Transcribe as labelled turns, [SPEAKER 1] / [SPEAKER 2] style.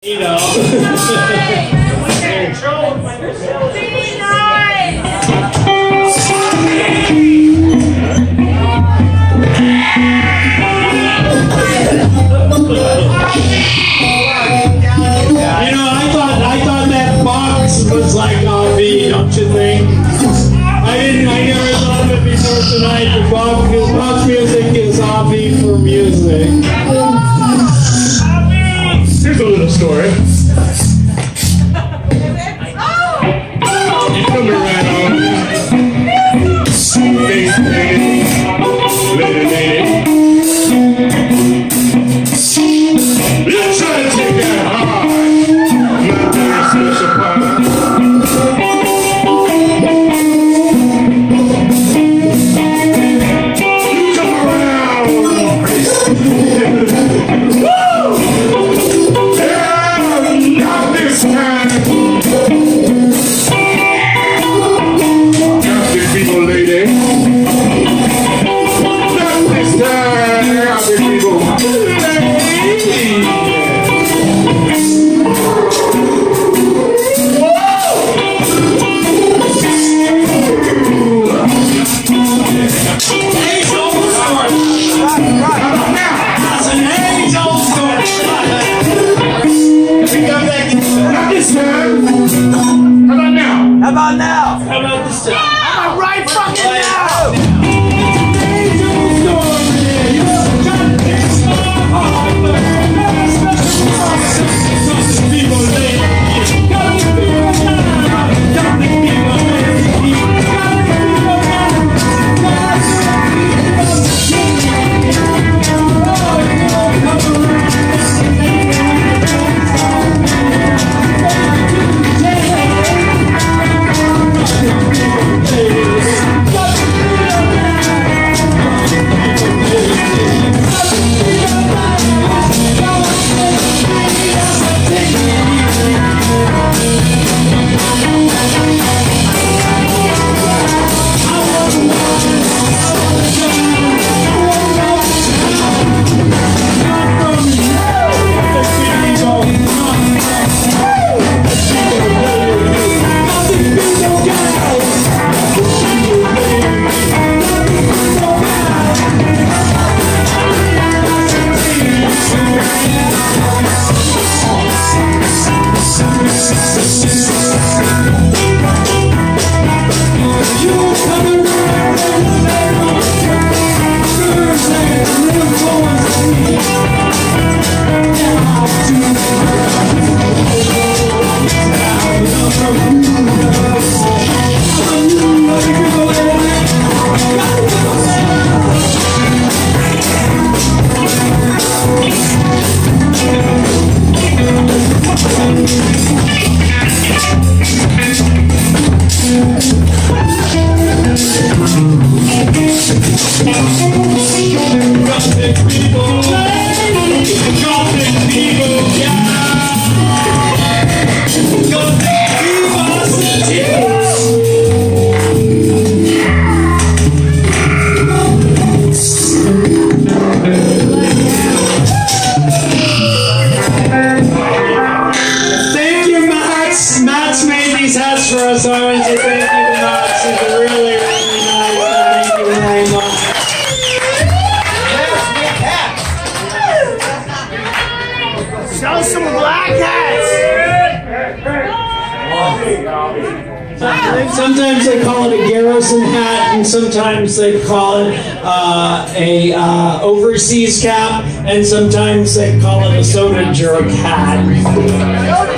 [SPEAKER 1] You know. I thought that box was like Avi, don't you think? I never thought of it before tonight, because box music is Avi for music. Here's a little story. You come right on. Lady. You try to take that hard. Not very special part. You come around. Woo! Not this time. Got these people, lady. Not this time. Got these people,
[SPEAKER 2] How about now?
[SPEAKER 1] How about this time?
[SPEAKER 2] How about right fucking now?
[SPEAKER 1] For us, I want to say thank you to Max. It's really, really nice. Thank you very much.
[SPEAKER 2] Show some black hats.
[SPEAKER 1] Sometimes they call it a Garrison hat, and sometimes they call it a overseas cap, and sometimes they call it a soda jerk hat.